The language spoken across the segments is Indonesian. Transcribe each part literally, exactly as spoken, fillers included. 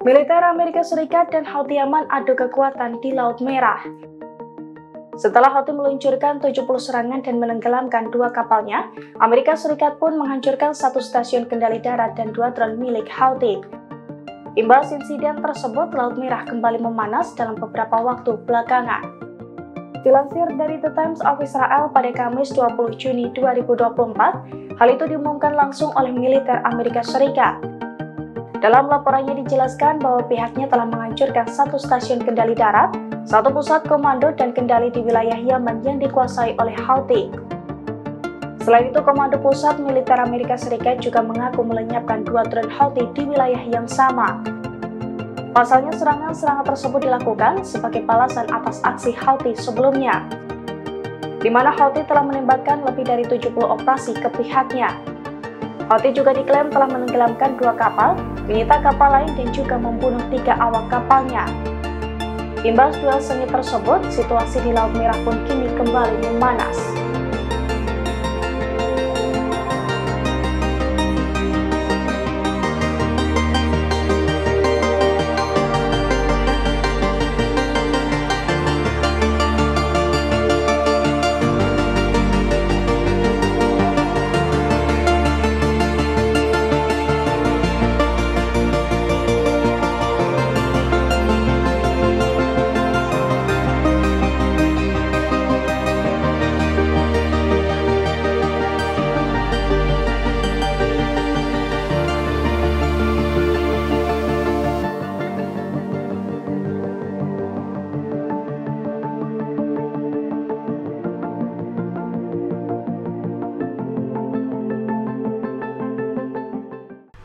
Militer Amerika Serikat dan Houthi Yaman adu kekuatan di Laut Merah. Setelah Houthi meluncurkan tujuh puluh serangan dan menenggelamkan dua kapalnya, Amerika Serikat pun menghancurkan satu stasiun kendali darat dan dua drone milik Houthi. Imbas insiden tersebut, Laut Merah kembali memanas dalam beberapa waktu belakangan. Dilansir dari The Times of Israel pada Kamis dua puluh Juni dua ribu dua puluh empat, hal itu diumumkan langsung oleh militer Amerika Serikat. Dalam laporannya dijelaskan bahwa pihaknya telah menghancurkan satu stasiun kendali darat, satu pusat komando dan kendali di wilayah Yaman yang dikuasai oleh Houthi. Selain itu, Komando Pusat Militer Amerika Serikat juga mengaku melenyapkan dua drone Houthi di wilayah yang sama. Pasalnya, serangan-serangan tersebut dilakukan sebagai balasan atas aksi Houthi sebelumnya, di mana Houthi telah menembakkan lebih dari tujuh puluh operasi ke pihaknya. Houthi juga diklaim telah menenggelamkan dua kapal, menyita kapal lain dan juga membunuh tiga awak kapalnya. Imbas duel sengit tersebut, situasi di Laut Merah pun kini kembali memanas.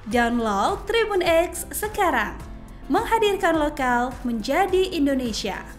Download Tribun X sekarang, menghadirkan lokal menjadi Indonesia.